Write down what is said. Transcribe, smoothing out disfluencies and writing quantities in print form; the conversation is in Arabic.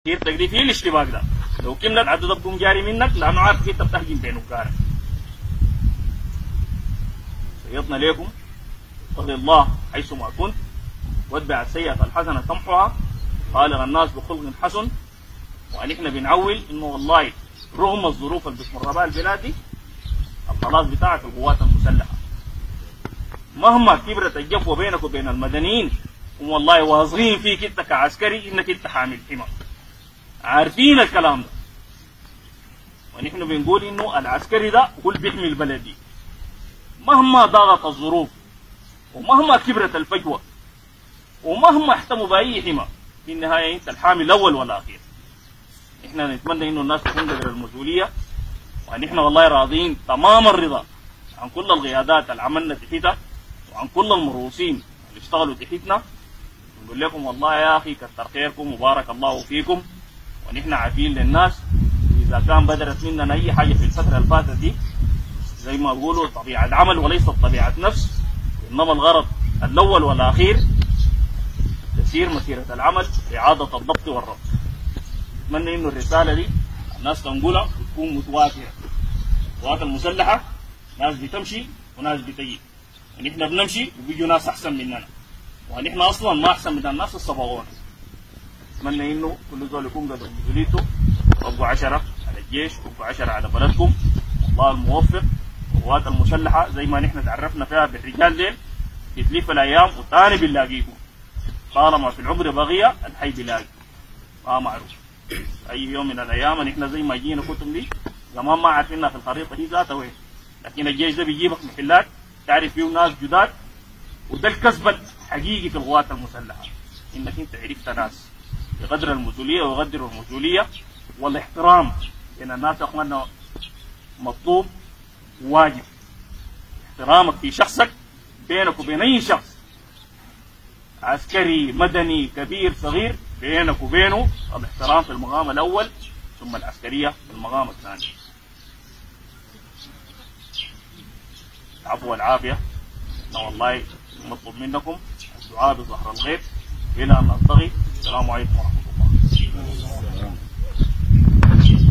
كيف تقدر في الاشتباك ده لو كملت عدد بقوم جاري منك لانه عارف كيف بتهجم بين وقارك. سيطنا لكم اتق الله حيثما كنت واتبع السيئة الحسنة تمحها خالق الناس بخلق حسن. ونحن بنعول انه والله رغم الظروف اللي بتمر بها البلاد دي الخلاص بتاعك القوات المسلحة مهما كبرت الجفوة بينك وبين المدنيين هم والله واثقين فيك انت كعسكري انك انت حامل حمى. عارفين الكلام ده. ونحن بنقول انه العسكري ده هو اللي بيحمي البلد دي مهما ضاغط الظروف ومهما كبرت الفجوة ومهما احتموا بأي حمى في النهاية انت الحامي الاول والاخير. احنا نتمنى انه الناس تكون قدر المسؤولية ونحن والله راضيين تمام الرضا عن كل القيادات اللي عملنا تحتها وعن كل المرؤوسين اللي اشتغلوا تحتنا. نقول لكم والله يا اخي كتر خيركم وبارك الله فيكم. ونحن عارفين للناس اذا كان بدرت مننا اي حاجه في الفتره اللي فاتت دي زي ما بيقولوا طبيعه عمل وليست طبيعه نفس، انما الغرض الاول والاخير تسير مسيره العمل لاعاده الضبط والربط. اتمنى انه الرساله دي الناس تنقلها وتكون متواتره. القوات المسلحه ناس بتمشي وناس بتجي، ونحن بنمشي وبيجوا ناس احسن مننا، ونحن اصلا ما احسن من الناس الصبغون. اتمنى انه كل زول يكون قدر مسؤوليته وابقوا 10 على الجيش وابقوا 10 على بلدكم. الله الموفق. القوات المسلحه زي ما نحن تعرفنا فيها بالرجال ديل بتلف الايام وثاني بنلاقيكم. طالما في العمر بقيه الحي بيلاقي ما معروف. اي يوم من الايام نحن زي ما جينا كتب دي زمان ما عارفينها في الخريطه دي ذاتها وين، لكن الجيش ده بيجيبك محلات تعرف فيه ناس جداد. وده الكسب الحقيقي في القوات المسلحه انك انت عرفت ناس بقدر المسؤوليه ويقدروا المسؤوليه والاحترام بين الناس. يا اخواننا مطلوب واجب احترامك في شخصك بينك وبين اي شخص عسكري مدني كبير صغير، بينك وبينه الاحترام في المقام الاول ثم العسكريه في المقام الثاني. العفو والعافيه. والله نطلب منكم الدعاء بظهر الغيب الى ان نلتقي. السلام عليكم ورحمه الله.